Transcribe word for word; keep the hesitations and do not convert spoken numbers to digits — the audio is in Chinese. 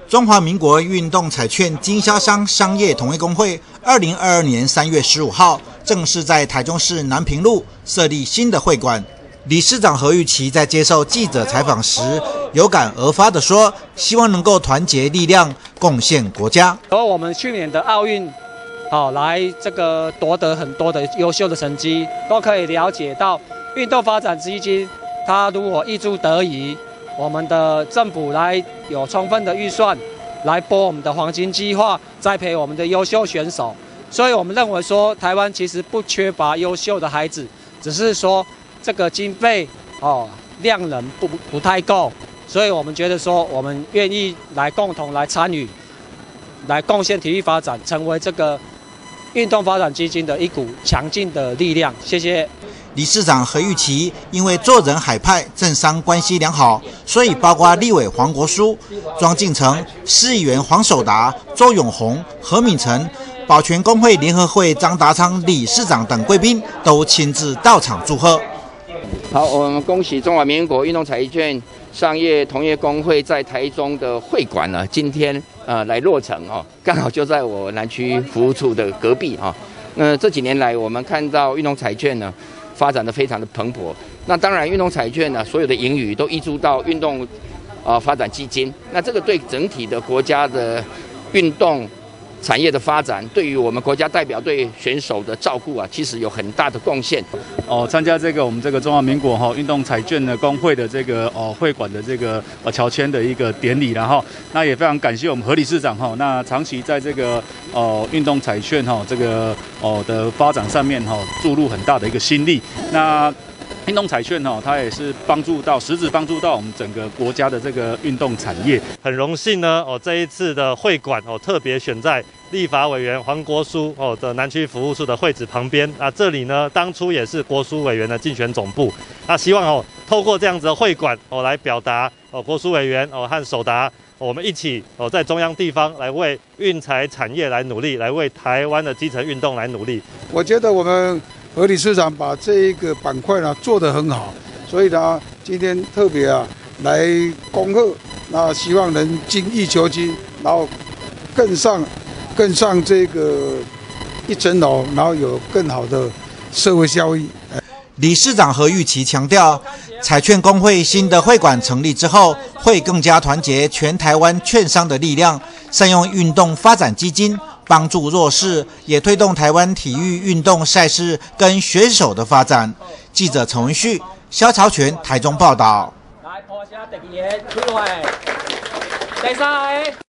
中华民国运动彩券经销商商业同业公会二零二二年三月十五号正式在台中市南平路设立新的会馆。理事长何玉琪在接受记者采访时，有感而发地说：“希望能够团结力量，贡献国家。” 而我们去年的奥运，好来这个夺得很多的优秀的成绩，都可以了解到运动发展基金它如果挹注得宜，我们的政府来有充分的预算来拨我们的黄金计划，栽培我们的优秀选手。所以我们认为说，台湾其实不缺乏优秀的孩子，只是说这个经费哦量能不不太够，所以我们觉得说，我们愿意来共同来参与，来贡献体育发展，成为这个运动发展基金的一股强劲的力量。谢谢。 理事长何玉琪因为做人海派、政商关系良好，所以包括立委黄国书、庄敬诚、市议员黄守达、周永红、何敏成、保全工会联合会张达昌理事长等贵宾都亲自到场祝贺。 好，我们恭喜中华民国运动彩券商业同业公会在台中的会馆呢，今天呃来落成哦，刚好就在我南区服务处的隔壁哈。那、呃、这几年来，我们看到运动彩券呢发展的非常的蓬勃。那当然，运动彩券呢所有的盈余都挹注到运动啊、呃、发展基金。那这个对整体的国家的运动产业的发展，对于我们国家代表队选手的照顾啊，其实有很大的贡献。 哦，参加这个我们这个中华民国哈运动彩券的工会的这个哦会馆的这个呃乔迁的一个典礼，然后那也非常感谢我们何理事长哈，那长期在这个哦运动彩券哈这个哦的发展上面哈注入很大的一个心力。那运动彩券哈，它也是帮助到实质帮助到我们整个国家的这个运动产业。 很荣幸呢，哦这一次的会馆哦特别选在立法委员黄国书哦的南区服务处的会址旁边啊，这里呢当初也是国书委员的竞选总部。那希望哦透过这样子的会馆哦来表达哦国书委员哦和守达。我们一起哦，在中央地方来为运彩产业来努力，来为台湾的基层运动来努力。 我觉得我们何理事长把这一个板块呢做得很好，所以呢，今天特别啊来恭贺，那希望能精益求精，然后更上更上这个一层楼，然后有更好的社会效益。 理事长何玉琪强调，彩券公会新的会馆成立之后，会更加团结全台湾券商的力量，善用运动发展基金帮助弱势，也推动台湾体育运动赛事跟选手的发展。记者陈文旭、萧朝全台中报道。来，破下第二个，第三个。